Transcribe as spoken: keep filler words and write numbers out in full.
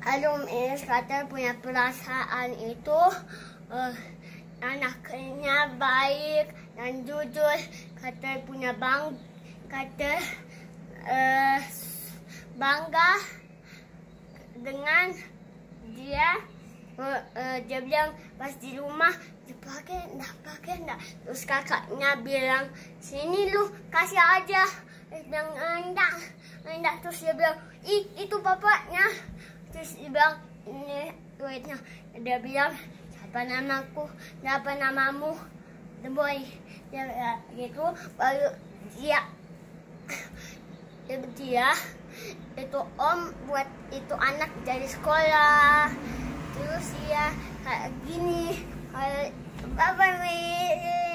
Alum is kata punya perasaan itu uh, anaknya baik dan jujur. Kata punya bang, kata uh, bangga dengan dia. Uh, uh, dia bilang pas di rumah dipakai enggak, pakai enggak. Terus kakaknya bilang sini lu kasih aja. Dia bilang enggak, enggak. Terus dia bilang ih itu bapaknya. Terus dia bilang ini duitnya. Dia bilang siapa namaku, siapa namamu, the boy. Dia ya, gitu baru dia dia itu om buat itu anak dari sekolah. Terus ya kayak gini, kayak bye bye.